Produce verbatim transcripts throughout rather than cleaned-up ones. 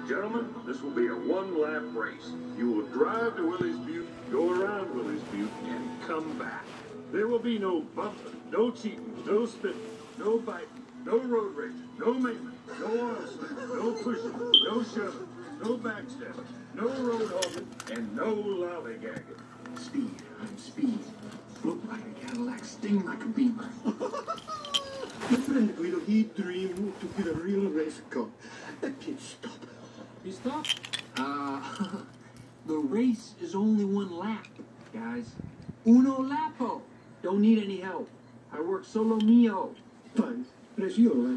Gentlemen, this will be a one-lap race. You will drive to Willie's Butte, go around Willie's Butte, and come back. There will be no bumping, no cheating, no spitting, no biting, no road raging, no maintenance, no oil slick, no pushing, no shoving, no backstabbing, no road hogging, and no lollygagging. Speed, I'm speed. Float like a Cadillac, sting like a beaver. My friend Guido, he dreamed to be a real race car. A pit stop. Pit stop? Uh, the race is only one lap, guys. Uno lapo. Don't need any help. I work solo mio. Fine. Race your lap.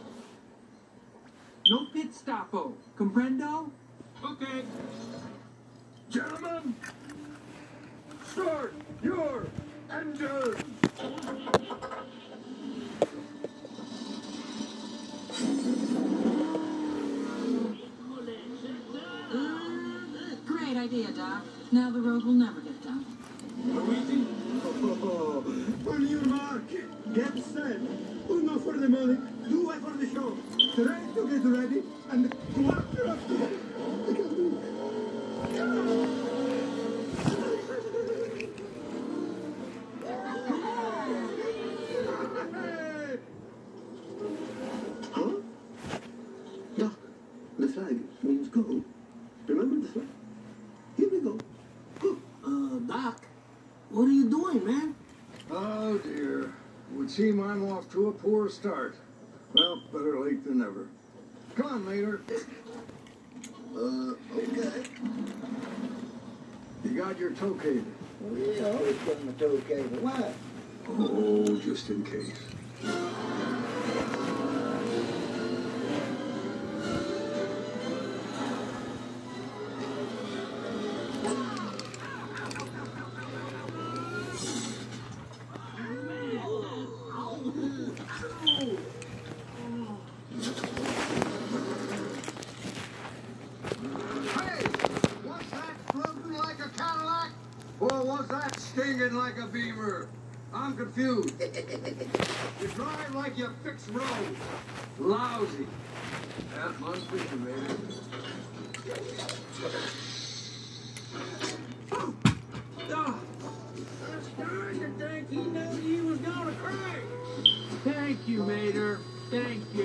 No pit stopo. Comprendo? Okay. Gentlemen, start your engines! Great idea, Doc. Now the road will never get done. Luigi? Oh, on your mark. Get set. Uno for the money, two for the show. Try to get ready, and quattro up there. Huh? Doc, the flag means go. Remember the flag? Here we go. Go. Uh, Doc, what are you doing, man? Oh, dear. It would seem I'm off to a poor start. Well, better late than never. Come on, Mater. Uh, okay. You got your tow cable? We always put the tow cable. Why? Oh, just in case. Or was that stinging like a beaver? I'm confused. You drive like you fix roads. Lousy. That must be you, baby. Oh! Oh! I'm starting to think he knew he was gonna crash. Thank you, Mater. Thank you.